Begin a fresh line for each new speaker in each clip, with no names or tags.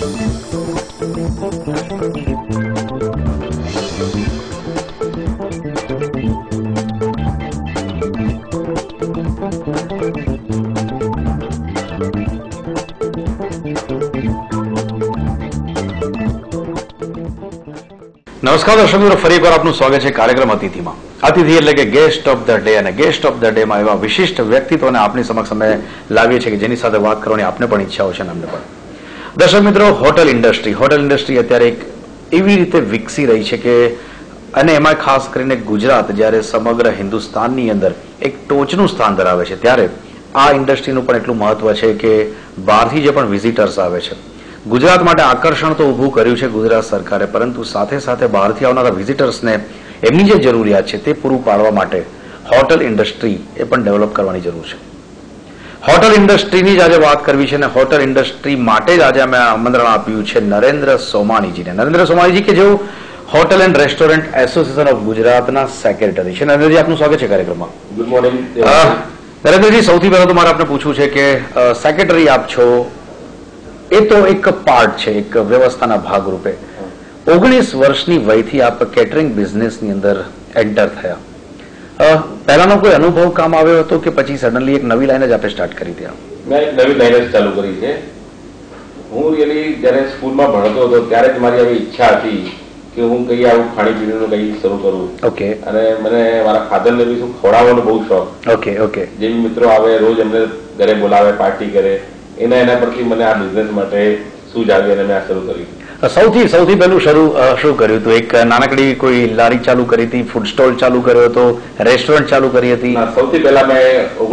નમસ્કાર દર્શક મિત્રો, ફરી એકવાર આપનું સ્વાગત છે કાર્યક્રમ અતિથિમાં. અતિથિ એટલે કે ગેસ્ટ ઓફ ધ ડે, અને ગેસ્ટ ઓફ ધ ડે માં એવા વિશિષ્ટ વ્યક્તિત્વને આપની સમક્ષ અમે લાવીએ છીએ કે જેની સાથે વાત કરવાની આપને પણ ઈચ્છાઓ છે અને અમને પણ. દર્શક મિત્રો, હોટલ ઇન્ડસ્ટ્રી અત્યારે એક એવી રીતે વિકસી રહી છે કે, અને એમાં ખાસ કરીને ગુજરાત જ્યારે સમગ્ર હિન્દુસ્તાનની અંદર એક ટોચનું સ્થાન ધરાવે છે, ત્યારે આ ઇન્ડસ્ટ્રીનું પણ એટલું મહત્વ છે કે બહારથી જે પણ વિઝિટર્સ આવે છે, ગુજરાત માટે આકર્ષણ તો ઊભું કર્યું છે ગુજરાત સરકારે, પરંતુ સાથે સાથે બહારથી આવનારા વિઝિટર્સને એમની જે જરૂરિયાત છે તે પૂરું પાડવા માટે હોટલ ઇન્ડસ્ટ્રી એ પણ ડેવલપ કરવાની જરૂર છે. હોટલ ઇન્ડસ્ટ્રીની જ આજે વાત કરવી છે, અને હોટલ ઇન્ડસ્ટ્રી માટે જ આજે અમે આમંત્રણ આપ્યું છે નરેન્દ્ર સોમાણીજીને. નરેન્દ્ર સોમાણીજી કે જેઓ hotel and restaurant association of ગુજરાતના સેક્રેટરી છે. નરેન્દ્રજી, આપનું સ્વાગત છે કાર્યક્રમમાં.
Good morning.
નરેન્દ્રજી, સૌથી પહેલા તો મારે આપને પૂછવું છે કે સેક્રેટરી આપ છો, એ તો એક પાર્ટ છે, એક વ્યવસ્થાના ભાગરૂપે 19 વર્ષની વયથી આપ કેટરિંગ બિઝનેસની અંદર એન્ટર થયા. પહેલાનો કોઈ અનુભવ કામ આવ્યો હતો કે પછી સડનલી એક નવી લાઈન જ આપણે સ્ટાર્ટ કરી હતી?
મેં એક નવી લાઈન જ ચાલુ કરી છે. હું રિયલી જ્યારે સ્કૂલમાં ભણતો હતો ત્યારે જ મારી આવી ઈચ્છા હતી કે હું કઈ આવું ખાણીપીણીનું કઈ શરૂ કરું.
ઓકે. અને
મને મારા ફાધરને બી શું ખવડાવવાનો બહુ શોખ.
Okay okay.
જે મિત્રો આવે રોજ એમને ઘરે બોલાવે, પાર્ટી કરે, એના પરથી મને આ બિઝનેસ માટે સૂઝ આવી અને મેં આ શરૂ કરી.
સૌથી પહેલું શું કર્યું હતું? એક નાનકડી કોઈ લારી ચાલુ કરી હતી, ફૂડ સ્ટોલ ચાલુ કર્યો હતો, રેસ્ટોરન્ટ ચાલુ કરી હતી?
સૌથી પહેલા મેં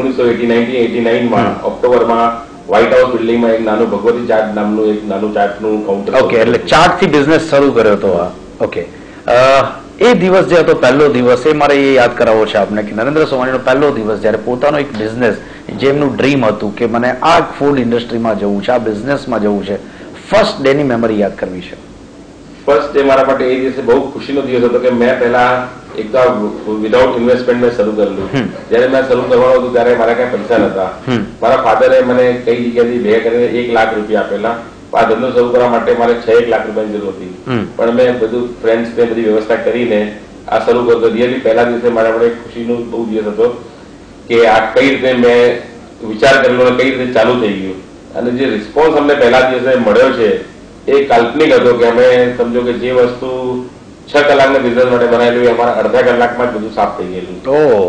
1989 ઓક્ટોબરમાં વ્હાઇટ હાઉસ બિલ્ડિંગમાં એક નાનું ભગવતી ચાટ નામનું એક નાનું ચાટનું કાઉન્ટર.
ઓકે, એટલે ચાટ થી બિઝનેસ શરૂ કર્યો હતો. ઓકે. એ દિવસ જે હતો, પહેલો દિવસ, એ મારે એ યાદ કરાવવો છે આપને કે નરેન્દ્ર સોમાણીનો પહેલો દિવસ જ્યારે પોતાનો એક બિઝનેસ, જેમનું ડ્રીમ હતું કે મને આ ફૂડ ઇન્ડસ્ટ્રીમાં જવું છે, આ બિઝનેસમાં જવું છે, ફર્સ્ટ ડે ની મેમરી યાદ કરવી છે.
ફર્સ્ટ ડે મારા માટે એ દિવસે બહુ ખુશીનો દિવસ હતો કે મેં પહેલા એક તો વિધાઉટ ઇન્વેસ્ટમેન્ટ મેં શરૂ કરેલું. જયારે મેં શરૂ કરવાનું હતું ત્યારે મારા કઈ પૈસા નતા. મારા ફાધરે મને કઈ જગ્યાથી ભેગા કરીને 1 લાખ રૂપિયા આપેલા. આ ધંધો શરૂ કરવા માટે મારે 6 લાખ રૂપિયાની જરૂર હતી, પણ મેં બધું ફ્રેન્ડ્સ ને બધી વ્યવસ્થા કરીને આ શરૂ કર્યો. રિયલી પહેલા દિવસે મારા માટે ખુશીનો બહુ દિવસ હતો કે આ કઈ રીતે મેં વિચાર કરેલો અને કઈ રીતે ચાલુ થઈ ગયું. અને જે રિસ્પોન્સ અમને પહેલા દિવસે મળ્યો છે એ કાલ્પનિક હતો કે અમે સમજો કે જે વસ્તુ 6 કલાકના બિઝનેસ માટે બનાવેલું એ અમારા અડધા કલાકમાં જ બધું સાફ થઈ ગયેલું.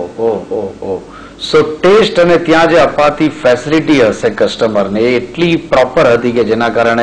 સો ટેસ્ટ અને ત્યાં જે અપાતી ફેસિલિટી હશે કસ્ટમરને એ એટલી પ્રોપર હતી કે જેના કારણે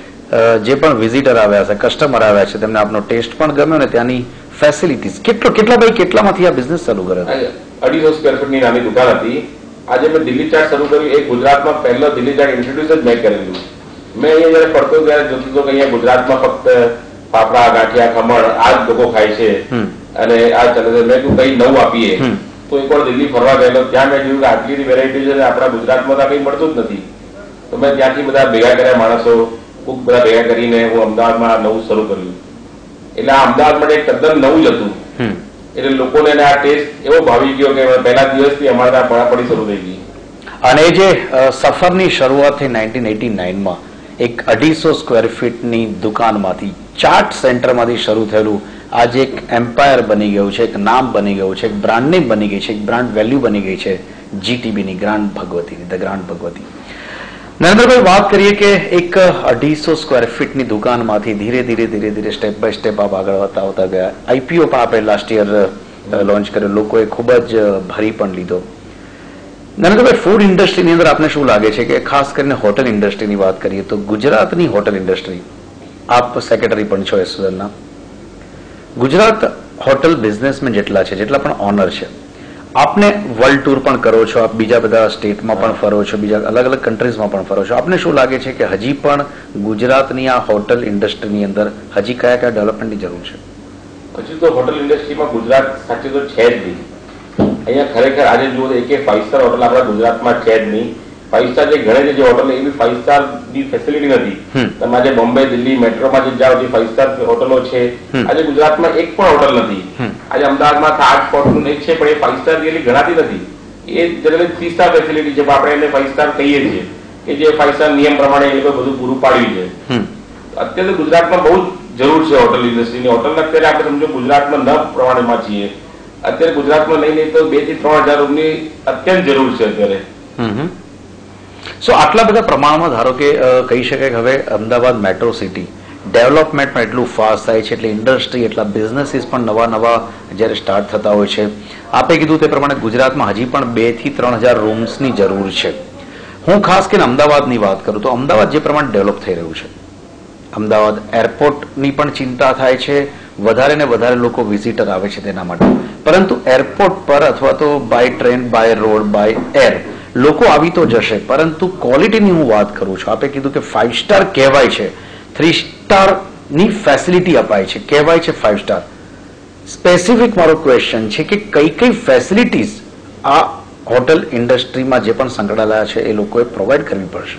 જે પણ વિઝિટર આવ્યા છે, કસ્ટમર આવ્યા છે, તેમને આપનો ટેસ્ટ પણ ગમ્યો ને ત્યાંની ફેસિલિટીઝ. કેટલામાંથી આ બિઝનેસ ચાલુ કર્યો?
250 સ્ક્વેર ફૂટની નાની દુકાન હતી. આજે મેં દિલ્હી ચાટ શરૂ કર્યું. એ ગુજરાતમાં પહેલો દિલ્હી ચાટ ઇન્ટ્રોડ્યુસ જ મેં કરેલું. મેં અહીંયા જયારે ફરતો ત્યારે જોતો હતો કે અહીંયા ગુજરાતમાં ફક્ત ફાફડા, ગાંઠિયા, ખમણ આ જ લોકો ખાય છે અને આ ચાલે છે. મેં કઈ નવું આપીએ. તો એકવાર દિલ્હી ફરવા ગયેલો, ત્યાં મેં જોયું કે આટલી વેરાયટી છે આપણા ગુજરાતમાં તો કઈ મળતું જ નથી. તો મેં ત્યાંથી બધા ભેગા કર્યા માણસો, ખૂબ બધા ભેગા કરીને હું અમદાવાદમાં નવું શરૂ કર્યું. એટલે આ અમદાવાદ માટે તદ્દન નવું જ હતું. એટલે લોકોને આ ટેસ્ટ એવો ભાવી ગયો કે પહેલા દિવસથી અમારે ત્યાં પડાપડી શરૂ થઈ ગઈ.
અને એ જે સફરની શરૂઆત થઈ 1989માં એક 250 સ્ક્વેર ફીટની દુકાનમાંથી, ચાટ સેન્ટરમાંથી શરૂ થયેલું આજે એક એમ્પાયર બની ગયું છે, એક નામ બની ગયું છે, એક બ્રાન્ડ નેમ બની ગઈ છે, એક બ્રાન્ડ વેલ્યુ બની ગઈ છે જીટીબીની, ગ્રાન્ડ ભગવતીની, ધ ગ્રાન્ડ ભગવતી. નરેન્દ્રભાઈ, વાત કરીએ કે એક 250 સ્ક્વેર ફીટની દુકાનમાંથી ધીરે ધીરે સ્ટેપ બાય સ્ટેપ આપ આગળ વધતા ગયા. આઈપીઓ પણ આપણે લાસ્ટ યર લોન્ચ કર્યો, લોકોએ ખૂબ જ ભરી પણ લીધો. નરેન્દ્રભાઈ, ફૂડ ઇન્ડસ્ટ્રીની અંદર આપને શું લાગે છે કે ખાસ કરીને હોટલ ઇન્ડસ્ટ્રીની વાત કરીએ તો ગુજરાતની હોટલ ઇન્ડસ્ટ્રી, આપ સેક્રેટરી પણ છો એસોસિએશનના, ગુજરાત હોટલ બિઝનેસમેન જેટલા છે, જેટલા પણ ઓનર છે, આપને વર્લ્ડ ટૂર પણ કરો છો, આપ બીજા બધા સ્ટેટમાં પણ ફરો છો, બીજા અલગ અલગ કન્ટ્રીઝમાં પણ ફરો છો, આપને શું લાગે છે કે હજી પણ ગુજરાતની આ હોટલ ઇન્ડસ્ટ્રીની અંદર હજી કયા કયા ડેવલપમેન્ટની જરૂર છે?
હજુ તો હોટલ ઇન્ડસ્ટ્રીમાં ગુજરાત સાચું તો છે જ નહીં. અહીંયા ખરેખર આજે જુઓ તો એક 5 સ્ટાર હોટલ આપણા ગુજરાતમાં છે જ નહીં. 5 સ્ટાર જે ગણે છે જે હોટલ, એ બી 5 સ્ટાર ની ફેસિલિટી નથી. તમે આજે બોમ્બે, દિલ્હી મેટ્રોમાં જે જાઓ જે 5 સ્ટાર હોટલો છે, આજે ગુજરાતમાં એક પણ હોટલ નથી. આજે અમદાવાદમાં 8 હોટલ એક છે, પણ એ 5 સ્ટાર રિયલી ગણાતી નથી. એ જનરલી 3 સ્ટાર ફેસિલિટી છે, પણ આપણે એને 5 સ્ટાર કહીએ છીએ કે જે 5 સ્ટાર નિયમ પ્રમાણે એ લોકો બધું પૂરું પાડ્યું છે. અત્યારે ગુજરાતમાં બહુ જ જરૂર છે હોટલ ઇન્ડસ્ટ્રીની. હોટલ અત્યારે આપણે સમજો ગુજરાતમાં ન પ્રમાણમાં છીએ. અત્યારે ગુજરાતમાં નહીં તો 2 થી 3,000 રૂમની અત્યંત જરૂર છે અત્યારે.
સો આટલા બધા પ્રમાણમાં ધારો કે કહી શકાય કે હવે અમદાવાદ મેટ્રો સિટી ડેવલપમેન્ટમાં એટલું ફાસ્ટ થાય છે એટલે ઇન્ડસ્ટ્રી એટલા બિઝનેસીસ પણ નવા જ્યારે સ્ટાર્ટ થતા હોય છે. આપે કીધું તે પ્રમાણે ગુજરાતમાં હજી પણ 2 થી 3,000 રૂમ્સની જરૂર છે. હું ખાસ કરીને અમદાવાદની વાત કરું તો અમદાવાદ જે પ્રમાણે ડેવલપ થઈ રહ્યું છે, અમદાવાદ એરપોર્ટની પણ ચિંતા થાય છે, વધારે ને વધારે લોકો વિઝિટર આવે છે તેના માટે. પરંતુ એરપોર્ટ પર અથવા તો by train, by road, by air લોકો આવી તો જશે, પરંતુ ક્વોલિટીની હું વાત કરું છું. આપે કીધું કે 5 સ્ટાર કહેવાય છે, 3 સ્ટારની ફેસિલિટી અપાય છે, કહેવાય છે 5 સ્ટાર. સ્પેસિફિક મારો ક્વેશ્ચન છે કે કઈ ફેસિલિટીઝ આ હોટલ ઇન્ડસ્ટ્રીમાં જે પણ સંકળાયેલા છે એ લોકોએ પ્રોવાઈડ કરવી પડશે?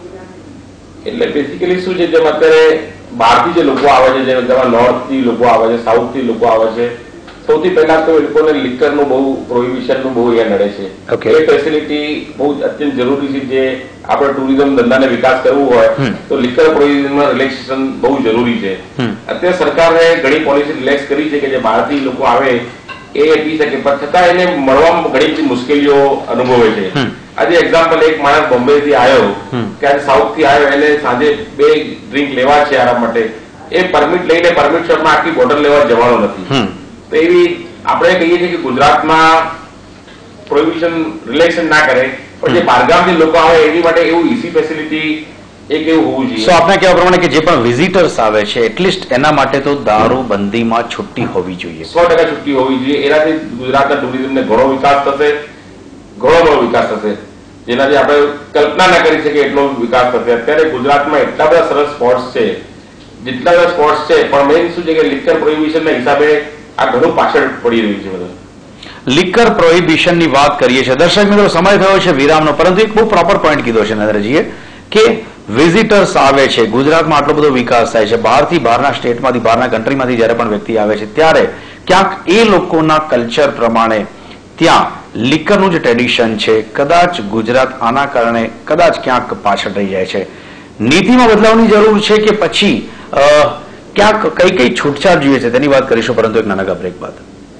એટલે બેસિકલી શું છે, જેમ અત્યારે બહારથી જે લોકો આવે છે, જેમ નોર્થથી લોકો આવે છે, સાઉથથી લોકો આવે છે, સૌથી પહેલા તો એ લોકોને લિકરનું બહુ પ્રોહિબિશનનું બહુ અહીંયા નડે છે. એ ફેસિલિટી બહુ અત્યંત જરૂરી છે. જે આપણે ટુરિઝમ ધંધાને વિકાસ કરવું હોય તો લિકર પ્રોહિબિશનમાં રિલેક્સેશન બહુ જરૂરી છે. અત્યારે સરકારે ઘણી પોલિસી રિલેક્સ કરી છે કે જે બહારથી લોકો આવે એ પી શકે, પણ છતાં એને મળવામાં ઘણી મુશ્કેલીઓ અનુભવે છે. આજે એક્ઝામ્પલ, એક માણસ બોમ્બે થી આવ્યો કે સાઉથ થી આવ્યો, એને સાંજે 2 ડ્રિંક લેવા છે આરા માટે, એ પરમિટ લઈને પરમિટ શોપમાં આખી બોટલ લેવા જવાનો નથી. તો એવી આપણે કહીએ છીએ કે ગુજરાતમાં પ્રોહિબિશન રિલેક્શન ના કરે, પણ જે બહારગામથી લોકો આવે એની માટે એવું ઈસી ફેસિલિટી એક એવું હોવું જોઈએ.
સો આપને કહેવા પ્રમાણે કે જે પણ વિઝિટર્સ આવે છે એટલીસ્ટ એના માટે તો દારૂ બંધીમાં છુટ્ટી હોવી જોઈએ,
100% છુટ્ટી હોવી જોઈએ. એનાથી ગુજરાતના ટુરિઝમને ઘણો વિકાસ થશે, ઘણો વિકાસ થશે, જેનાથી આપણે કલ્પના ના કરી શકીએ એટલો વિકાસ થશે. અત્યારે ગુજરાતમાં એટલા બધા સરસ સ્પોટ્સ છે, જેટલા બધા સ્પોટ્સ છે, પણ મેઇન શું છે કે લિકર પ્રોહિબિશનના હિસાબે આ ઘણું પાછળ પડી રહ્યું છે બધું.
લિકર પ્રોહિબિશનની વાત કરીએ છીએ. દર્શક મિત્રો, સમય થયો છે વિરામનો, પરંતુ એક બહુ પ્રોપર પોઈન્ટ કીધો છે નરેન્દ્રજીએ કે વિઝિટર્સ આવે છે, ગુજરાતમાં આટલો બધો વિકાસ થાય છે, બહારથી, બહારના સ્ટેટમાંથી, બહારના કન્ટ્રીમાંથી જ્યારે પણ વ્યક્તિ આવે છે ત્યારે ક્યાંક એ લોકોના કલ્ચર પ્રમાણે ત્યાં લિકરનું જે ટ્રેડિશન છે, કદાચ ગુજરાત આના કારણે કદાચ ક્યાંક પાછળ રહી જાય છે. નીતિમાં બદલાવની જરૂર છે કે પછી ક્યાંક કઈ છૂટછાટ જોઈએ છે તેની વાત કરીશું, પરંતુ એક નાનકડા બ્રેક બાદ.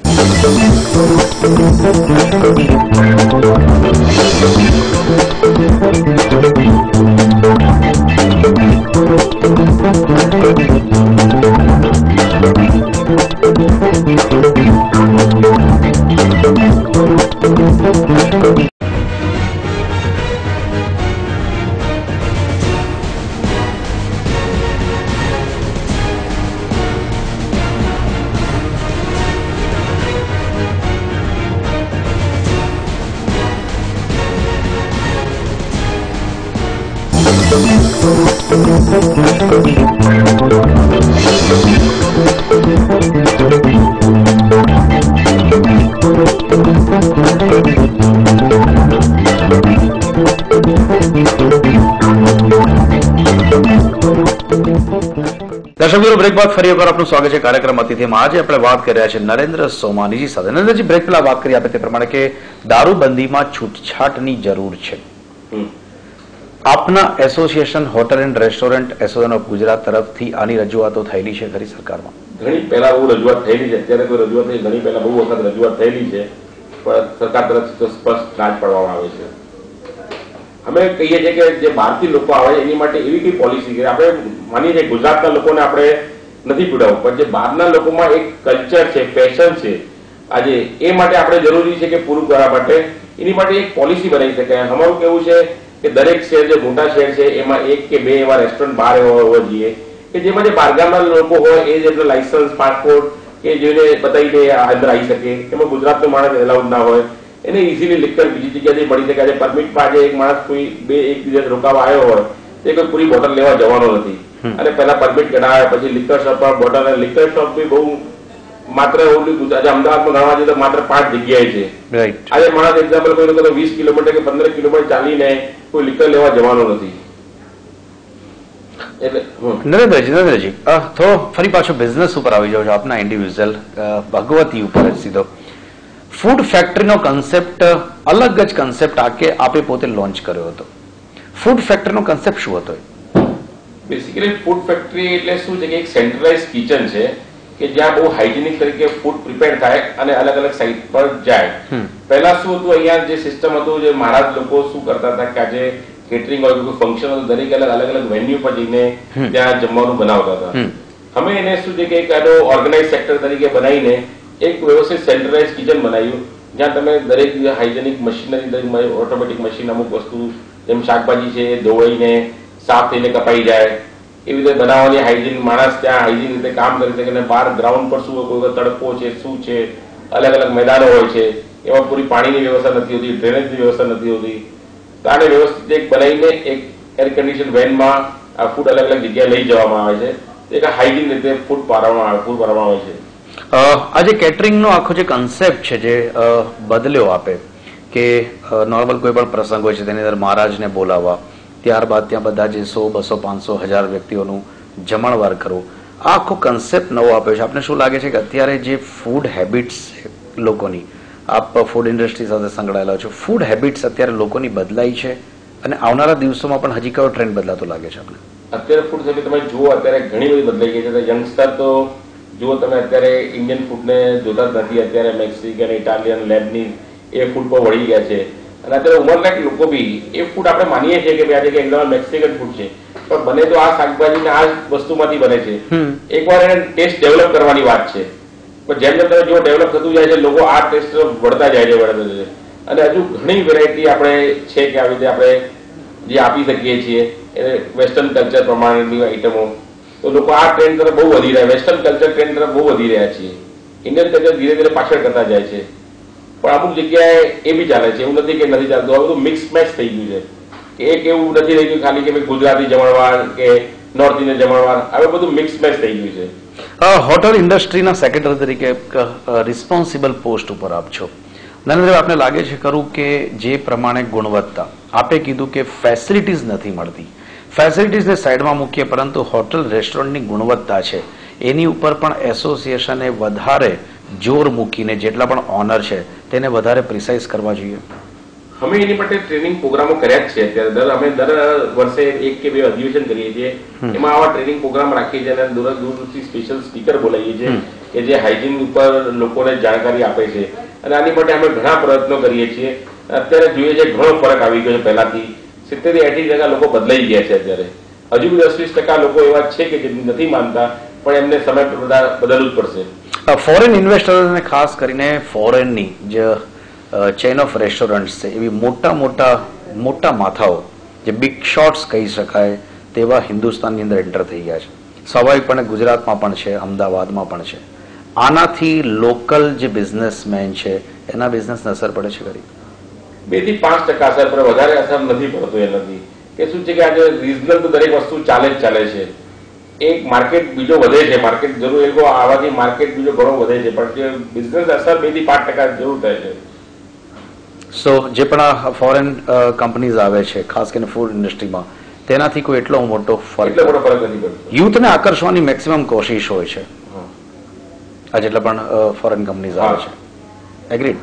દર્શક મિત્રો, બ્રેક બાદ ફરી એકવાર આપનું સ્વાગત છે કાર્યક્રમ અતિથિમાં. આજે આપણે વાત કરી રહ્યા છીએ નરેન્દ્ર સોમાનીજી સાથે. નરેન્દ્રજી, બ્રેક પહેલા વાત કરી આપે તે પ્રમાણે કે દારૂબંધીમાં છૂટછાટની જરૂર છે. આપના association hotel and restaurant association of Gujarat તરફથી આની રજૂઆતો થયેલી છે ખરી સરકારમાં?
ઘણી પહેલા બહુ રજૂઆત થયેલી છે, અત્યારે કોઈ રજૂઆત નહીં, ઘણી પહેલા બહુ વખત રજૂઆત થયેલી છે, પણ સરકાર તરફથી તો સ્પષ્ટ ના જ પાડવામાં આવે છે. અમે કહીએ છીએ કે જે બહારથી લોકો આવે એની માટે એવી કઈ પોલિસી કે આપણે માનીએ છીએ ગુજરાતના લોકોને આપણે નથી પીડાવવું, પણ જે બહારના લોકોમાં એક કલ્ચર છે, ફેશન છે, આજે એ માટે આપણે જરૂરી છે કે પૂરું કરવા માટે એની માટે એક પોલિસી બનાવી શકાય. અમારું કેવું છે કે દરેક શહેર, જે મોટા શહેર છે એમાં 1 કે 2 એવા રેસ્ટોરન્ટ બહાર હોવા જોઈએ કે જેમાં જે બહારગામના લોકો હોય એ જે લાયસન્સ, પાસપોર્ટ કે જેને બતાવીને અંદર આવી શકે. એમાં ગુજરાતનો માણસ એલાઉડ ના હોય, એને ઇઝીલી લિકર બીજી જગ્યાથી મળી શકે. આજે પરમિટમાં આજે એક માણસ કોઈ 1 દિવસ રોકાવા આવ્યો હોય તે કોઈ પૂરી બોટલ લેવા જવાનો નથી, અને પહેલા પરમિટ કઢાવે, પછી લિકર શોપમાં બોટલ. લિકર શોપ બી બહુ માત્ર આજે અમદાવાદમાં ગણવા જઈએ તો માત્ર 5 જગ્યાએ છે. આજે માણસ એક્ઝામ્પલ કોઈ લોકો 20 કિલોમીટર કે 15 કિલોમીટર ચાલીને કોઈ લિકર લેવા જવાનો નથી.
નરેન્દ્રજી, તો ફરી પાછો બિઝનેસ ઉપર આવી જાવ છો, આપના ઇન્ડિવિજ્યુઅલ ભગવતી ઉપર સીધો. ફૂડ ફેક્ટરીનો કન્સેપ્ટ અલગ જ કન્સેપ્ટ આપે પોતે લોન્ચ કર્યો હતો. ફૂડ ફેક્ટરીનો કન્સેપ્ટ શું હતો?
બેસિકલી ફૂડ ફેક્ટરી એટલે શું છે કે એક સેન્ટ્રલાઇઝ કિચન છે કે જ્યાં બહુ હાઇજેનિક તરીકે ફૂડ પ્રિપેર થાય અને અલગ અલગ સાઇટ પર જાય. પહેલા શું હતું, અહીંયા જે સિસ્ટમ હતું, જે મહારાજ લોકો શું કરતા હતા કે આજે કેટરિંગ હોય કોઈ ફંક્શન હતું, દરેક અલગ અલગ વેન્યુ પર જઈને ત્યાં જમવાનું બનાવતા હતા. અમે એને શું છે કે એક આનો ઓર્ગેનાઇઝ સેક્ટર તરીકે બનાવીને એક વ્યવસ્થિત સેન્ટ્રલાઇઝ કિચન બનાવ્યું, જ્યાં તમે દરેક હાઇજેનિક મશીનરી, ઓટોમેટિક મશીન, અમુક વસ્તુ જેમ શાકભાજી છે ધોવાઈને સાફ થઈને કપાઈ જાય એવી રીતે બનાવવાની હાઇજીન, માણસ ત્યાં હાઇજીન રીતે કામ કરી શકે. અને બહાર ગ્રાઉન્ડ પર શું કોઈ તડકો છે, શું છે, અલગ અલગ મેદાનો હોય છે, એમાં પૂરી પાણીની વ્યવસ્થા નથી હોતી, ડ્રેનેજની વ્યવસ્થા નથી હોતી. તો આને વ્યવસ્થિત એક બનાવીને એક એર કન્ડિશન વેનમાં આ ફૂડ અલગ અલગ જગ્યાએ લઈ જવામાં આવે છે. એક હાઇજીન રીતે ફૂડ પાડવામાં આવે છે.
આ જે કેટરિંગનો આખો જે કન્સેપ્ટ છે, જે બદલ્યો આપે કે નોર્મલ કોઈ પણ પ્રસંગ હોય છે તેની અંદર મહારાજને બોલાવવા, ત્યારબાદ ત્યાં બધા જે 100, 200, 500, 1000 વ્યક્તિઓનું જમણવાર કરવું, આ આખો કન્સેપ્ટ નવો આપ્યો છે. આપને શું લાગે છે કે અત્યારે જે ફૂડ હેબિટ્સ છે લોકોની, આપ ફૂડ ઇન્ડસ્ટ્રી સાથે સંકળાયેલા છો, ફૂડ હેબિટ્સ અત્યારે લોકોની બદલાઈ છે અને આવનારા દિવસોમાં પણ હજી કયો ટ્રેન્ડ બદલાતો લાગે છે આપને?
અત્યારે ફૂડ હેબિટ તમે જુઓ, અત્યારે ઘણી બધી બદલાઈ ગઈ છે. યંગસ્ટર તો જુઓ તમે, અત્યારે ઇન્ડિયન ફૂડને જોતા જ નથી. અત્યારે મેક્સિકન, ઇટાલિયન, લેબનીઝ એ ફૂડ પર વળી ગયા છે. અને અત્યારે ઉંમરલાયક લોકો બી એ ફૂડ આપણે માનીએ છીએ કે આજે એકદમ મેક્સિકન ફૂડ છે, પણ બને તો આ શાકભાજી આ વસ્તુમાંથી બને છે. એકવાર એને ટેસ્ટ ડેવલપ કરવાની વાત છે, પણ જેમ જેમ તમે જો ડેવલપ થતું જાય છે, લોકો આ ટેસ્ટ વળતા જાય છે. અને હજુ ઘણી વેરાયટી આપણે છે કે આવી રીતે આપણે જે આપી શકીએ છીએ એ વેસ્ટર્ન કલ્ચર પ્રમાણેની આઈટમો. તો લોકો આ ટ્રેન્ડ તરફ બહુ વધી રહ્યા, વેસ્ટર્ન કલ્ચર ટ્રેન્ડ તરફ બહુ વધી રહ્યા છીએ. ઇન્ડિયન કલ્ચર ધીરે ધીરે પાછળ કરતા જાય છે, પણ અમુક જગ્યાએ એ બી ચાલે છે. એવું નથી કે નથી ચાલતું. આ બધું મિક્સ મેચ થઈ ગયું છે કે એક એવું નથી રહી ગયું ખાલી કે ગુજરાતી જમણવાર કે નોર્થ ઇન્ડિયન જમણવાર. હવે બધું મિક્સ મેચ થઈ ગયું છે.
હોટલ ઇન્ડસ્ટ્રીના સેક્રેટરી તરીકે રિસ્પોન્સિબલ પોસ્ટ ઉપર આપ છો. નરેન્દ્ર, આપને લાગે છે ખરું કે જે પ્રમાણે ગુણવત્તા, આપે કીધું કે ફેસિલિટીઝ નથી મળતી, ફેસિલિટીઝને સાઈડમાં મૂકીએ, પરંતુ હોટલ રેસ્ટોરન્ટની ગુણવત્તા છે એની ઉપર પણ એસોસિએશને વધારે જોર મૂકીને જેટલા પણ ઓનર છે તેને વધારે પ્રિસાઇઝ કરવા જોઈએ.
અમે એની માટે ટ્રેનિંગ પ્રોગ્રામો કર્યા જ છે. અત્યારે અમે દર વર્ષે 1 કે 2 અધિવેશન કરીએ છીએ, એમાં આવા ટ્રેનિંગ પ્રોગ્રામ રાખીએ છીએ અને દૂરથી સ્પેશિયલ સ્પીકર બોલાવીએ છીએ કે જે હાઇજીન ઉપર લોકોને જાણકારી આપે છે. અને આની માટે અમે ઘણા પ્રયત્નો કરીએ છીએ. અત્યારે જોઈએ છે ઘણો ફરક આવી ગયો છે. પહેલાથી 70 થી 80% લોકો બદલાઈ ગયા છે. અત્યારે હજુ 10-20% લોકો એવા છે કે જે નથી માનતા, પણ એમને સમય બદલવું જ પડશે.
ફોરેન ઇન્વેસ્ટરોને ખાસ કરીને ફોરેનની જે ચેઇન ઓફ રેસ્ટોરન્ટ્સ છે, એવી મોટા માથાઓ જે બિગ શોટ્સ કહી શકાય તેવા હિન્દુસ્તાનની અંદર એન્ટર થઈ ગયા છે. સ્વાભાવિકપણે ગુજરાતમાં પણ છે, અમદાવાદમાં પણ છે. આનાથી લોકલ જે બિઝનેસમેન છે એના બિઝનેસને અસર પડે છે ખરી?
2 થી 5% અસર પડે, વધારે અસર નથી પડતો. એનાથી કે શું છે કે આજે રિઝનલ તો દરેક વસ્તુ ચાલે છે. એક માર્કેટ બીજો વધે છે, માર્કેટ જરૂર એ લોકો આવાથી માર્કેટ બીજો ઘણો વધે છે, પણ જે બિઝનેસ અસર 2 થી 5% જરૂર થાય છે.
સો જે પણ આ ફોરેન કંપનીઝ આવે છે ખાસ કરીને ફૂડ ઇન્ડસ્ટ્રીમાં, તેનાથી કોઈ એટલો મોટો ફરક
નથી પડતો.
યુથને આકર્ષવાની મેક્સિમમ કોશિશ હોય છે આ જેટલા પણ ફોરેન કંપનીઝ આવે છે. એગ્રીડ?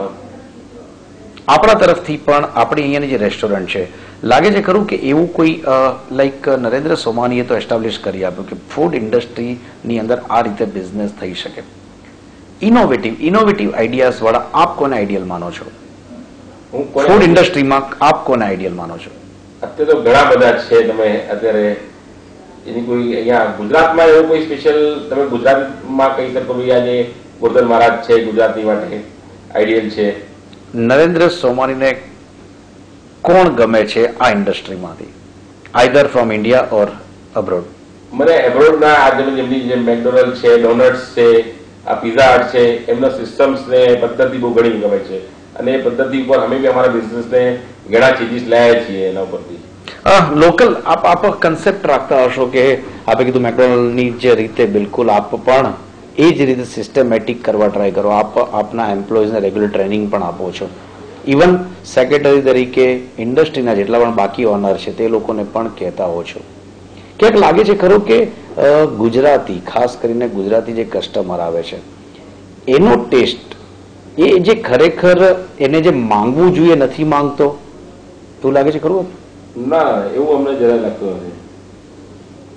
આપણા તરફથી પણ આપણી અહીંયાની જે રેસ્ટોરન્ટ છે, લાગે છે ખરું કે એવું કોઈ લાઈક નરેન્દ્ર સોમાણીએ તો એસ્ટાબ્લિશ કરી આપ્યું કે ફૂડ ઇન્ડસ્ટ્રીની અંદર આ રીતે બિઝનેસ થઈ શકે? ઇનોવેટિવ આઈડિયાઝ વાળા આપ કોને આઈડિયલ માનો છો? ફૂડ ઇન્ડસ્ટ્રીમાં આપ કોને આઈડિયલ માનો છો?
અત્યારે તો ઘણા બધા છે. તમે અત્યારે એની કોઈ અહીંયા ગુજરાતમાં એવું કોઈ સ્પેશિયલ તમે ગુજરાતમાં કહી શકો ભાઈ આજે ગોરધન મહારાજ છે ગુજરાતી માટે આઈડિયલ છે?
નરેન્દ્ર સોમાણીને કોણ ગમે છે આ ઇન્ડસ્ટ્રીમાંથી, either from India or abroad?
મને એબ્રોડના આ જેમની જેમ મેકડોનલ્ડ છે, ડોનટ્સ છે, આ પિઝા હટ છે, એમના સિસ્ટમ્સ ને પદ્ધતિ બહુ ઘણી ગમે છે. અને એ પદ્ધતિ ઉપર અમે બી અમારા બિઝનેસને ઘણા ચેન્જીસ લાવ્યા છીએ એના ઉપરથી.
લોકલ આપ કન્સેપ્ટ રાખતા હશો કે આપે કીધું મેકડોનલ્ડની જે રીતે બિલકુલ આપ પણ એ જ રીતે સિસ્ટમેટિક કરવા ટ્રાય કરો. આપ આપના એમ્પ્લોઈઝને રેગ્યુલર ટ્રેનિંગ પણ આપો છો. ઇવન સેક્રેટરી તરીકે ઇન્ડસ્ટ્રીના જેટલા પણ બાકી ઓનર છે તે લોકોને પણ કહેતા હો છો. ક્યાંક લાગે છે ખરું કે ગુજરાતી, ખાસ કરીને ગુજરાતી જે કસ્ટમર આવે છે એનો ટેસ્ટ એ જે ખરેખર એને જે માંગવું જોઈએ નથી માંગતો, એવું લાગે છે ખરું?
ના, એવું અમને જરા લાગતું નથી.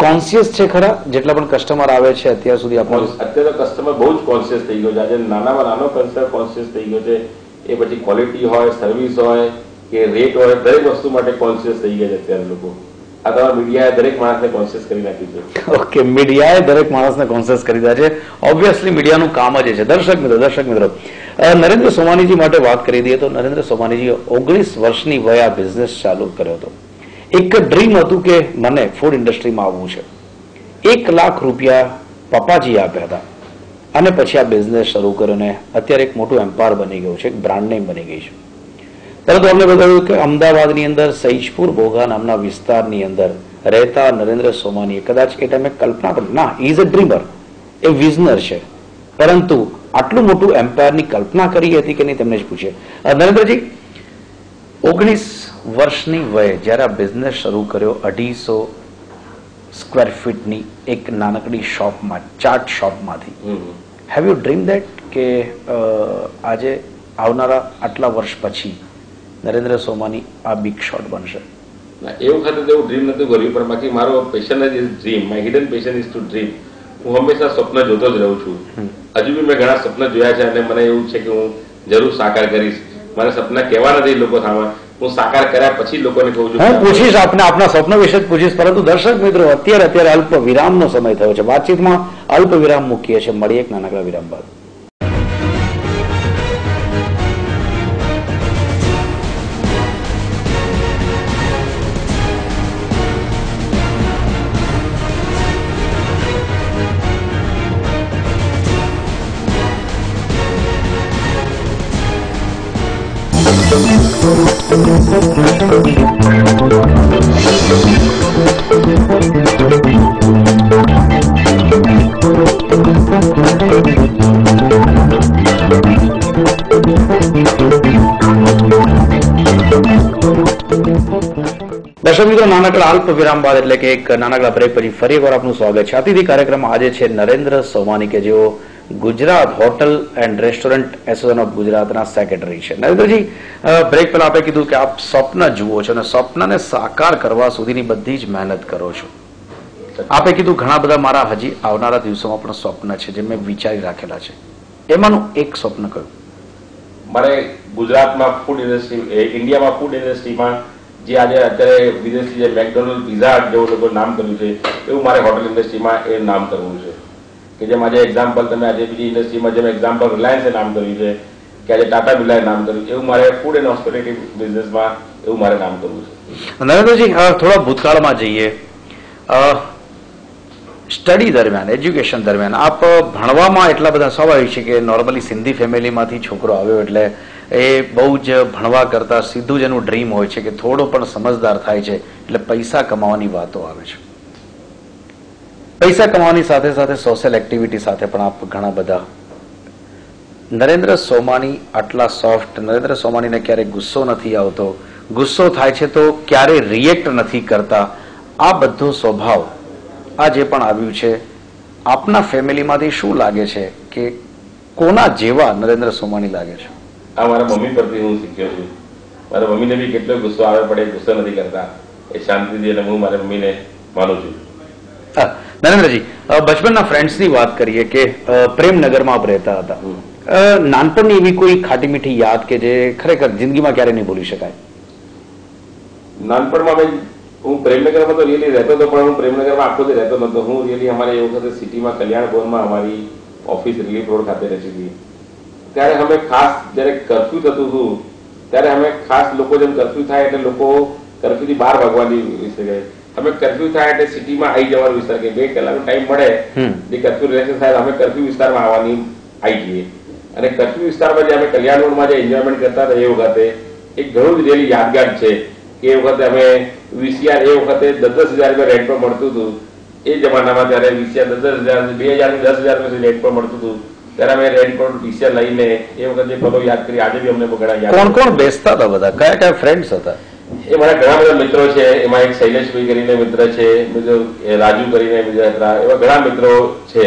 કોન્શિયસ છે ખરા જેટલા પણ કસ્ટમર આવે છે અત્યાર સુધી આપણો?
અત્યારે કસ્ટમર બહુ જ કોન્શિયસ થઈ ગયો છે. આજે નાનામાં નાનો કસ્ટમર કોન્શિયસ થઈ ગયો છે. એ પછી ક્વોલિટી હોય, સર્વિસ હોય કે રેટ હોય, દરેક વસ્તુ માટે કોન્શિયસ થઈ ગયા છે અત્યારે લોકો. આ તમારા મીડિયાએ દરેક માણસને કોન્શિયસ કરી નાખ્યું છે.
ઓકે, મીડિયાએ દરેક માણસને કોન્શિયસ કરી દીધા છે. ઓબ્વિયસલી મીડિયાનું કામ જ છે. દર્શક મિત્રો નરેન્દ્ર સોમાણીજી માટે વાત કરી દઈએ તો નરેન્દ્ર સોમાણીજીએ 19 વર્ષની વયે આ બિઝનેસ ચાલુ કર્યો હતો. એક ડ્રીમ હતું કે મને ફૂડ ઇન્ડસ્ટ્રીમાં આવવું છે. 1 લાખ રૂપિયા પપ્પાજી આપ્યા હતા અને પછી આ બિઝનેસ શરૂ કર્યો ને અત્યારે એક મોટું એમ્પાયર બની ગયું છે, એક બ્રાન્ડ નેમ બની ગઈ છે. પરંતુ અમને બતાવ્યું કે અમદાવાદની અંદર સૈજપુર બોઘા નામના વિસ્તારની અંદર રહેતા નરેન્દ્ર સોમાણીએ કદાચ એ ટાઈમે કલ્પના પણ ના, is a dreamer, A Wisner છે, પરંતુ આટલું મોટું એમ્પાયરની કલ્પના કરી હતી કે નહીં તેમને જ પૂછીએ. નરેન્દ્રજી, 19 વર્ષની વયે જ્યારે આ બિઝનેસ શરૂ કર્યો 250 સ્ક્વેર ફીટની એક નાનકડી શોપમાં, ચાટ શોપમાંથી, હેવ યુ ડ્રીમ ધેટ કે આજે આવનારા આટલા વર્ષ પછી નરેન્દ્ર સોમાણી આ બિગ શોટ બનશે?
એ વખતે તો એવું ડ્રીમ નતું કર્યું, પણ બાકી મારો પેશન જ is dream. My hidden passion is to dream. હું હંમેશા સ્વપ્ન જોતો જ રહું છું. હજુ બી મેં ઘણા સ્વપ્ન જોયા છે અને મને એવું છે કે હું જરૂર સાકાર કરીશ. મારા સપના કહેવા નથી લોકો સામે, હું સાકાર કર્યા પછી લોકોને કહું છું.
હું પૂછીશ આપને, આપના સ્વપ્ન વિશે જ પૂછીશ, પરંતુ દર્શક મિત્રો અત્યારે અલ્પ વિરામનો સમય થયો છે. વાતચીતમાં અલ્પ વિરામ મૂકીએ છીએ. મળીએ એક નાનકડા વિરામ બાદ. દર્શક મિત્રો, નાનકડા અલ્પ વિરામ બાદ એટલે કે એક નાનકડા બ્રેક પછી ફરી એકવાર આપનું સ્વાગત છે. અતિથિ કાર્યક્રમમાં આજે છે નરેન્દ્ર સોમાણી કે જેઓ Gujarat hotel and restaurant association of ગુજરાતના સેક્રેટરી છે. નરેન્દ્રજી, બ્રેક પહેલા આપે કીધું કે આપ સ્વપ્ન જુઓ છો અને સ્વપ્નને સાકાર કરવા સુધીની બધી જ મહેનત કરો છો. આપે કીધું ઘણા બધા મારા હજી આવનારા દિવસોમાં પણ સ્વપ્ન છે જે મેં વિચારી રાખેલા છે. એમાંનું એક સ્વપ્ન કયું?
મારે ગુજરાતમાં ફૂડ ઇન્ડસ્ટ્રી, ઇન્ડિયામાં ફૂડ ઇન્ડસ્ટ્રીમાં જે આજે અત્યારે વિદેશી જે મેકડોનલ્ડ, પિઝા જેવું લોકો નામ કર્યું છે, એવું મારે હોટલ ઇન્ડસ્ટ્રીમાં એ નામ કરવું છે. કે જેમ આજે એક્ઝામ્પલ તમે આજે બીજી ઇન્ડસ્ટ્રીમાં જેમ એક્ઝામ્પલ રિલાયન્સે નામ કર્યું છે, કે આજે ટાટા બિરલાએ નામ કર્યું, એવું મારે ફૂડ એન્ડ હોસ્પિટાલિટી બિઝનેસમાં એવું મારે નામ કરવું છે.
નરેન્દ્રજી, થોડા ભૂતકાળમાં જઈએ. સ્ટડી દરમિયાન, એજ્યુકેશન દરમિયાન આપ ભણવામાં એટલા બધા, સ્વાભાવિક છે કે નોર્મલી સિંધી ફેમિલીમાંથી છોકરો આવ્યો એટલે એ બહુ જ ભણવા કરતા સીધું જ એનું ડ્રીમ હોય છે કે થોડો પણ સમજદાર થાય છે એટલે પૈસા કમાવાની વાતો આવે છે. પૈસા કમાવાની સાથે સાથે સોશિયલ એક્ટિવિટી સાથે પણ આપ ઘણા બધા. નરેન્દ્ર સોમાણી આટલા સોફ્ટ, નરેન્દ્ર સોમાણીને ક્યારેય ગુસ્સો નથી આવતો, ગુસ્સો થાય છે તો ક્યારેય રિએક્ટ નથી કરતા. આ બધો સ્વભાવ આ જે પણ આવ્યું છે, આપના ફેમિલીમાંથી શું લાગે છે કે કોના જેવા નરેન્દ્ર સોમાણી લાગે છે?
આ મારા મમ્મી પરથી હું શીખ્યો છું. મારા મમ્મીને બી કેટલો ગુસ્સો આવે પડે, ગુસ્સો નથી કરતા, એ શાંતિથી, અને હું મારા મમ્મીને માનું છું.
નરેન્દ્રજી, બચપનના ફ્રેન્ડ્સની વાત કરીએ કે પ્રેમનગરમાં આપ રહેતા હતા. નાનપણની એવી કોઈ ખાટી મીઠી યાદ કે જે ખરેખર જિંદગીમાં ક્યારે નહીં ભૂલી શકાય?
નાનપણમાં હું પ્રેમનગરમાં તો રિયલી રહેતો હતો, પણ હું પ્રેમનગરમાં આખો જ રહેતો નતો. હું રિયલી અમારે એ વખતે સિટીમાં કલ્યાણ ભવનમાં અમારી ઓફિસ રિલીફ રોડ ખાતે રહેતી હતી. ત્યારે અમે ખાસ જયારે કર્ફ્યુ થતું હતું ત્યારે અમે ખાસ લોકો જેમ કર્ફ્યુ થાય એટલે લોકો કર્ફ્યુથી 12 વાગવાની વિશે ગયે. અમે કર્ફ્યુ થાય એટલે સિટીમાં આવી જવાનો વિસ્તાર કે 2 કલાકનો ટાઈમ મળે, જે કર્ફ્યુ રિલેક્શન થાય અમે કર્ફ્યુ વિસ્તારમાં આવવાની આવી જઈએ. અને કર્ફ્યુ વિસ્તારમાં જે અમે કલ્યાણ રોડમાં જે એન્જોયમેન્ટ કરતા હતા એ વખતે એક ઘણું જ રેલી યાદગાર છે. કે એ વખતે અમે વીસીઆર એ વખતે 10,000 રેન્ટ પર મળતું હતું. એ જમાનામાં ત્યારે વીસીઆર 10,000, 2000 10,000 રેન્ટ પર મળતું હતું. ત્યારે અમે રેન્ટ પર વીસીઆર લઈને એ વખતે પલો યાદ કરી. આજે બી અમને ઘણા યાદ.
કોણ કોણ બેસતા હતા? બધા કયા કયા ફ્રેન્ડ્સ હતા?
એ મારા ઘણા બધા મિત્રો છે. એમાં એક શૈલેષભાઈ કરીને મિત્ર છે, બીજો રાજુ કરીને બીજા હતા. એવા ઘણા મિત્રો છે.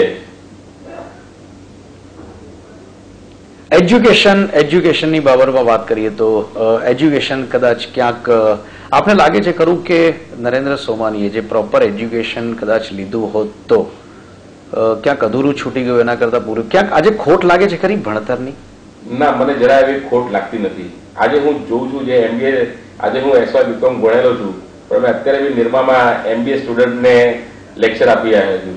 એજ્યુકેશનની બાબતમાં વાત કરીએ તો એજ્યુકેશન કદાચ ક્યાંક આપને લાગે છે ખરું કે નરેન્દ્ર સોમાનીએ જે પ્રોપર એજ્યુકેશન કદાચ લીધું હોત તો ક્યાંક અધૂરું છૂટી ગયું એના કરતા પૂરું, ક્યાંક આજે ખોટ લાગે છે ખરી ભણતરની?
ના, મને જરા એવી ખોટ લાગતી નથી. આજે હું જોઉં છું જે MBA, આજે હું SY BCom ભણેલો છું, પણ મેં અત્યારે બી નિરમામાં MBA સ્ટુડન્ટને લેક્ચર આપી આવ્યો છું.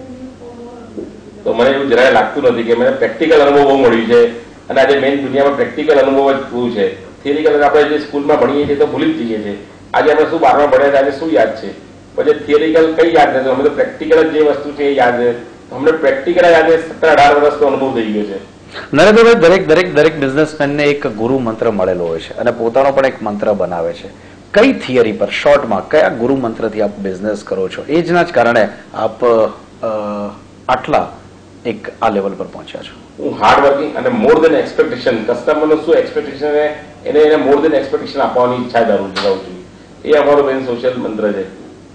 તો મને એવું જરાય લાગતું નથી કે મને પ્રેક્ટિકલ અનુભવ બહુ મળ્યું છે. અને આજે મેઇન દુનિયામાં પ્રેક્ટિકલ અનુભવ જ શું છે. થિયરિકલ આપણે જે સ્કૂલમાં ભણીએ છીએ તો ભૂલી જ જઈએ છીએ. આજે આપણે શું 12મા ભણ્યા છે, આજે શું યાદ છે? પછી થિયરિકલ કઈ યાદ નથી, અમે તો પ્રેક્ટિકલ જ જે વસ્તુ છે એ યાદ છે. અમને પ્રેક્ટિકલ આજે 17-18 વર્ષનો અનુભવ થઈ ગયો છે.
નરેન્દ્રભાઈ, દરેક બિઝનેસમેનને એક ગુરુ મંત્ર મળેલો હોય છે અને પોતાનો પણ એક મંત્ર બનાવે છે. કઈ થિયરી પર, શોર્ટમાં કયા ગુરુ મંત્રથી આપ બિઝનેસ કરો છો? એ જ ના જ કારણે આપ આટલા એક આ લેવલ પર પહોંચ્યા છો.
હું હાર્ડ વર્કિંગ અને મોર દેન એક્સપેક્ટેશન, કસ્ટમરનો શું એક્સપેક્ટેશન એને મોર દેન એક્સપેક્ટેશન આપવાની ઈચ્છા ધરાવું છું. એ અમારો મેઇન સોશિયલ મંત્ર છે.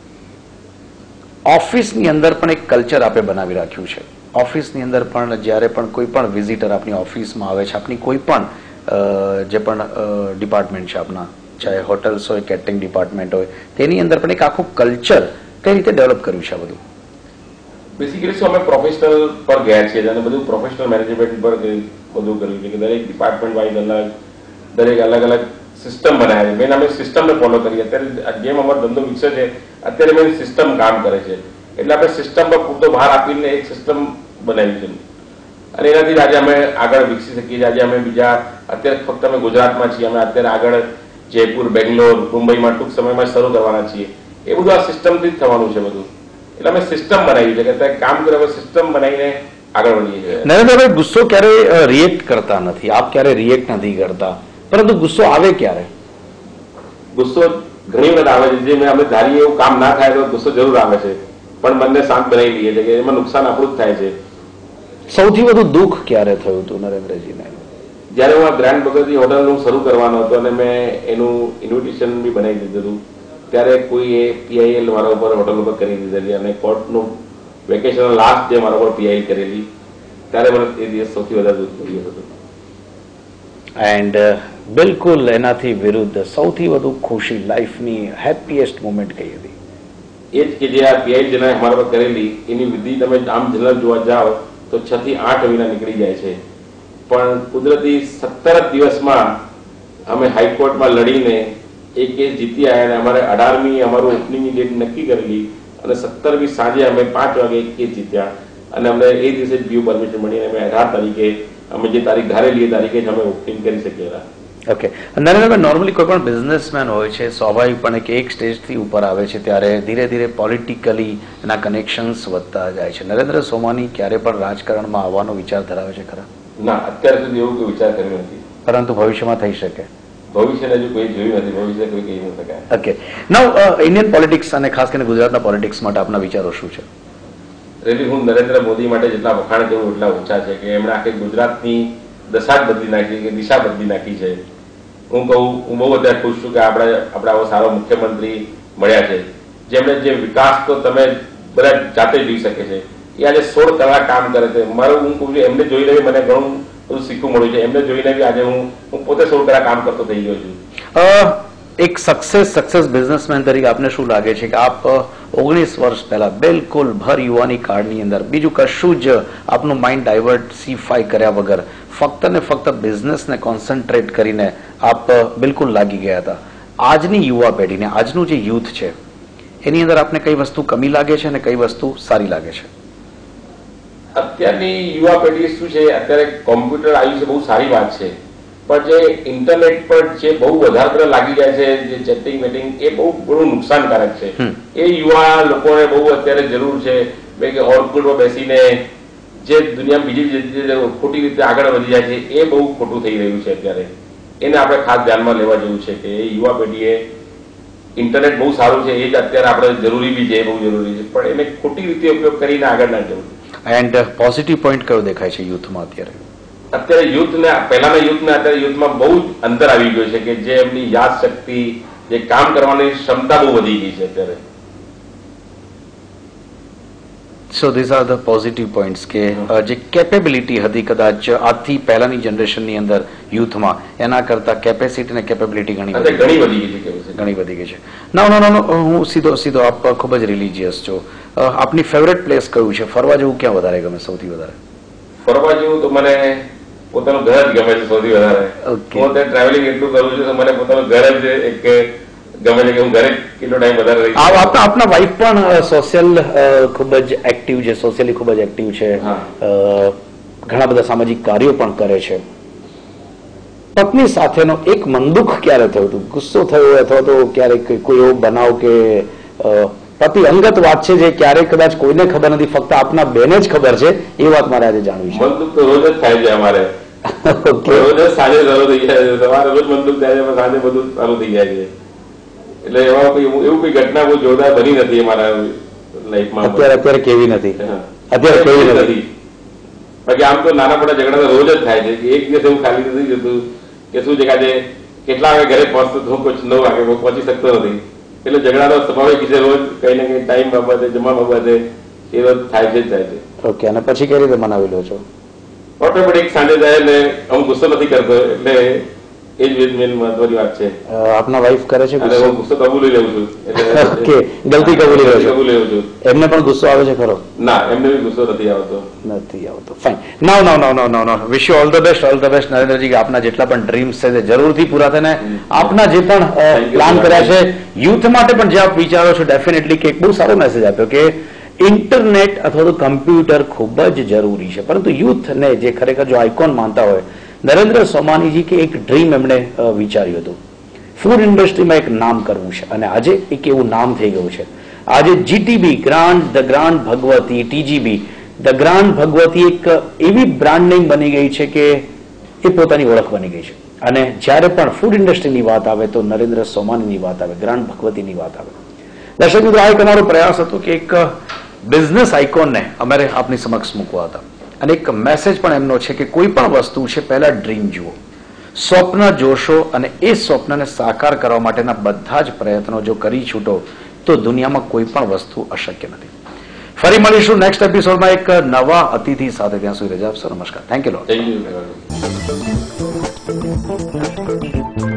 ઓફિસની અંદર પણ એક કલ્ચર આપે બનાવી રાખ્યું છે. ઓફિસની અંદર પણ જ્યારે પણ કોઈ પણ વિઝિટર આપની ઓફિસમાં આવે છે, આપની કોઈ પણ જે પણ ડિપાર્ટમેન્ટ છે આપના, ચાહે હોટલ્સ હોય, કેટરિંગ ડિપાર્ટમેન્ટ હોય, તેની અંદર પણ એક આખું કલ્ચર કઈ રીતે ડેવલપ કર્યું છે? બધું
બેસિકલી શું અમે પ્રોફેશનલ પર ગયા છીએ અને બધું પ્રોફેશનલ મેનેજમેન્ટ પર બધું કર્યું છે કે દરેક ડિપાર્ટમેન્ટ વાઇઝ દરેક અલગ અલગ સિસ્ટમ બનાવી. મેન અમે સિસ્ટમને ફોલો કરીએ. અત્યારે જેમ અમારો ધંધો વિકસે છે અત્યારે મેન સિસ્ટમ કામ કરે છે, એટલે આપણે સિસ્ટમ પર પૂરતો ભાર આપીને એક સિસ્ટમ બનાવી છે અને એનાથી આજે અમે આગળ વિકસી શકીએ છીએ. આજે અમે બીજા અત્યારે ફક્ત અમે ગુજરાતમાં છીએ, અમે અત્યારે આગળ જયપુર, બેંગ્લોર, મુંબઈમાં ટૂંક સમયમાં શરૂ કરવાના છીએ. એ બધું આ સિસ્ટમથી જ થવાનું છે બધું. એટલે અમે સિસ્ટમ બનાવી છે કે અત્યારે કામ કરે અમે સિસ્ટમ બનાવીને આગળ વધીએ છીએ.
નરેન્દ્રભાઈ, ગુસ્સો ક્યારે રિએક્ટ કરતા નથી, આપ ક્યારે રિએક્ટ નથી કરતા, પરંતુ ગુસ્સો આવે ક્યારે?
ગુસ્સો ઘણી વખત આવે છે. જે મેં અમે ધારીએ એવું કામ ના થાય તો ગુસ્સો જરૂર આવે છે, પણ મનને શાંત બનાવી લઈએ છીએ કે એમાં નુકસાન આપણું જ થાય છે.
સૌથી વધુ દુઃખ ક્યારે થયું હતું નરેન્દ્રજીને?
જયારે હું આ ગ્રાન્ડ ભગવતી હોટલનું શરૂ કરવાનો હતો અને મેં એનું ઇન્વિટેશન બી બનાવી દીધું હતું, ત્યારે કોઈ PIL મારા ઉપર હોટલ ઉપર કરી દીધેલી અને કોર્ટનું વેકેશન લાસ્ટ જે મારા ઉપર PIL કરેલી, ત્યારે મને એ દિવસ સૌથી વધારે દુઃખ થયું હતું.
એન્ડ બિલકુલ એનાથી વિરુદ્ધ સૌથી વધુ ખુશી, લાઈફની હેપીએસ્ટ મોમેન્ટ કઈ હતી?
એ જ કે જે આ PIL જેના અમારા પર કરેલી એની વિધિ તમે આમ જનરલ જોવા જાઓ તો 6 થી 8 મહિના નીકળી જાય છે, પણ કુદરતી 17 દિવસમાં અમે હાઈકોર્ટમાં લડીને એ કેસ જીતી આવ્યા અને અમારે 18મી અમારું ઓપનિંગની ડેટ નક્કી કરેલી અને 17મી સાંજે અમે 5 વાગે કેસ જીત્યા અને અમને એ દિવસે જ બીયુ પરમિશન મળી અને અમે 18 તારીખે અમે જે તારીખ ધારેલી એ તારીખે જ અમે ઓપનિંગ કરી શકીએ.
ઓકે નરેન્દ્રભાઈ, નોર્મલી કોઈ પણ બિઝનેસમેન હોય છે સ્વાભાવિકપણે કે એક સ્ટેજથી ઉપર આવે છે ત્યારે ધીરે ધીરે પોલિટિકલી એના કનેક્શન્સ વધતા જાય છે. નરેન્દ્ર સોમાની ક્યારે પણ રાજકારણમાં આવવાનો વિચાર ધરાવે છે ખરા?
ના, અત્યાર સુધી એવું કોઈ વિચાર કર્યો નથી,
પરંતુ ભવિષ્યમાં થઈ શકે.
ભવિષ્યને હજુ કોઈ જોયું નથી, ભવિષ્ય કોઈ કહી ન શકાય.
ઓકે, નાઉ ઇન્ડિયન પોલિટિક્સ અને ખાસ કરીને ગુજરાતના પોલિટિક્સ માટે આપના વિચારો શું છે?
રેલી હું નરેન્દ્ર મોદી માટે જેટલા વખાણ કરું એટલા ઓછા છે કે એમણે આખી ગુજરાતની દશા જ બદલી નાખી, કે દિશા બદલી નાખી છે. હું કહું, હું બહુ વધારે ખુશ છું કે આપણે આવો સારો મુખ્યમંત્રી મળ્યા છે જેમણે જે વિકાસ તો તમે બધા જાતે જોઈ શકે છે. એ આજે 16 કલાક કામ કરે છે. મારું હું કહું છું એમને જોઈને મને ઘણું બધું શીખવું મળ્યું છે. એમને જોઈને બી આજે હું પોતે 16 કલાક કામ કરતો થઈ ગયો છું.
એક સક્સેસ બિઝનેસમેન તરીકે આપને શું લાગે છે કે આપ 19 વર્ષ પહેલા બિલકુલ ભર યુવાની કાળની અંદર બીજું કશું જ આપનું માઇન્ડ ડાયવર્સિફાઈ કર્યા વગર ફક્ત ને ફક્ત બિઝનેસને કોન્સન્ટ્રેટ કરીને આપ બિલકુલ લાગી ગયા હતા. આજની યુવા પેઢીને, આજનું જે યુથ છે એની અંદર આપને કઈ વસ્તુ કમી લાગે છે અને કઈ વસ્તુ સારી લાગે છે?
અત્યારની યુવા પેઢી શું છે, અત્યારે કોમ્પ્યુટર આવ્યું છે બહુ સારી વાત છે, પણ જે ઇન્ટરનેટ પર જે બહુ વધારે લાગી જાય છે, જે ચેટિંગ વેટિંગ, એ બહુ નુકસાનકારક છે. એ યુવા લોકોને બહુ અત્યારે જરૂર છે કે ઓર્કુટમાં બેસીને જે દુનિયા બીજી ખોટી રીતે આગળ વધી જાય છે એ બહુ ખોટું થઈ રહ્યું છે અત્યારે. એને આપણે ખાસ ધ્યાનમાં લેવા જેવું છે કે એ યુવા પેઢીએ ઇન્ટરનેટ બહુ સારું છે, એ જ અત્યારે આપણે જરૂરી બી છે, બહુ જરૂરી છે, પણ એને ખોટી રીતે ઉપયોગ કરીને આગળ ના જવું.
એન્ડ પોઝિટિવ પોઈન્ટ કયો દેખાય છે યુથમાં અત્યારે?
અત્યારે યુથને, પહેલાના યુથને અત્યારે યુથમાં બહુ જ અંતર આવી ગયું છે કે જે એમની યાદ શક્તિ, જે કામ કરવાની ક્ષમતા બહુ વધી ગઈ છે અત્યારે.
So these are the positive points કે જે કેપેબિલિટી હતી કદાચ આજથી પહેલાની જનરેશનની અંદર યુથમાં, એના કરતા કેપેસિટી અને કેપેબિલિટી ઘણી
વધી ગઈ છે.
ઘણી વધી ગઈ છે. ના હું સીધો આપ ખૂબ જ રિલિજિયસ છો. આપની ફેવરેટ પ્લેસ કયું છે? ફરવા જેવું ક્યાં વધારે ગમે? સૌથી વધારે
ફરવા જેવું તો મને પોતાનું ઘર જ ગમે છે સૌથી વધારે. હું ત્યાં ટ્રાવેલિંગ એટલું કરું છું તો મને પોતાનું ઘર જ એક ગમે છે કે હું ઘરે કેટલો ટાઈમ વધારે રહી.
આપના વાઇફ પણ સોશિયલ ખૂબ જ એક્ટિવ છે, સોશિયલી ખૂબ જ એક્ટિવ છે, ઘણા બધા સામાજિક કાર્યો પણ કરે છે. પત્ની સાથેનો એક મનદુખ ક્યારે થયું હતું? ગુસ્સો થયો અથવા તો ક્યારેક કોઈ એવો બનાવ કે પતિ અંગત વાત છે જે ક્યારેક કદાચ કોઈને ખબર નથી, ફક્ત આપના બેને જ ખબર છે, એ વાત મારે આજે જાણવી છે.
મનદુખ તો રોજ જ થાય છે અમારે. રોજ જ સાંજે ચાલુ થઈ જાય છે. સવારે રોજ મનદુખ થાય છે, સાંજે બધું ચાલુ થઈ જાય છે. એટલે એવા એવું કોઈ ઘટના બહુ જોરદાર બની નથી અમારા લાઈફમાં.
અત્યારે કેવી નથી? અત્યારે કેવી નથી?
બાકી આમ તો નાના મોટા ઝઘડા તો રોજ જ થાય છે. એક દિવસ એવું ખાલી નથી જતું કે શું છે કે આજે કેટલા વાગે ઘરે પહોંચતો હું કુછ 9 વાગે પહોંચી શકતો નથી. એટલે ઝઘડાનો સ્વાભાવિક છે. રોજ કઈ ને કઈ ટાઈમ બાબતે, જમવા બાબતે એ રોજ થાય છે જ થાય છે.
ઓકે. અને પછી કઈ રીતે મનાવી લો છો?
ઓટોમેટિક સાંજે જાય એટલે હું ગુસ્સો નથી કરતો. એટલે એ જ મેન મહત્વની વાત છે.
આપના વાઇફ કરે છે?
હું ગુસ્સો કબૂલી લઉં છું.
ઓકે, ગલતી કબૂલી લઉં
છું.
એમને પણ ગુસ્સો આવે છે ખરો?
ના, એમને બી ગુસ્સો નથી આવતો.
Fine. Now wish you all the best Narendraji. કે આપના જેટલા પણ ડ્રીમ્સ છે તે જરૂરથી પૂરા થઈને આપના જે પણ પ્લાન કર્યા છે યુથ માટે પણ જે આપ વિચારો છો, ડેફિનેટલી કે એક બહુ સારો મેસેજ આપ્યો કે ઇન્ટરનેટ અથવા તો કમ્પ્યુટર ખૂબ જ જરૂરી છે, પરંતુ યુથને જે ખરેખર જો આઇકોન માનતા હોય, નરેન્દ્ર સોમાનીજી કે એક ડ્રીમ એમણે વિચાર્યું હતું, ફૂડ ઇન્ડસ્ટ્રીમાં એક નામ કરવું છે, અને આજે એક એવું નામ થઈ ગયું છે. આજે GTB the grand Bhagwati, TGB the grand Bhagwati એક એવી બ્રાન્ડ નેમ બની ગઈ છે કે એ પોતાની ઓળખ બની ગઈ છે. અને જ્યારે પણ ફૂડ ઇન્ડસ્ટ્રીની વાત આવે તો નરેન્દ્ર સોમાનીની વાત આવે, ગ્રાન્ડ ભગવતીની વાત આવે. દર્શક મિત્રો, આ એક અમારો પ્રયાસ હતો કે એક બિઝનેસ આઇકોનને અમારે આપની સમક્ષ મૂકવા હતા, અને એક મેસેજ પણ એમનો છે કે કોઈ પણ વસ્તુ છે પહેલા ડ્રીમ જુઓ, સ્વપ્ન જોશો, અને એ સ્વપ્નને સાકાર કરવા માટેના બધા જ પ્રયત્નો જો કરી છૂટો તો દુનિયામાં કોઈ પણ વસ્તુ અશક્ય નથી. ફરી મળીશું નેક્સ્ટ એપિસોડમાં એક નવા અતિથિ સાથે. ત્યાં સુધી રજા આપશો. નમસ્કાર. Thank you.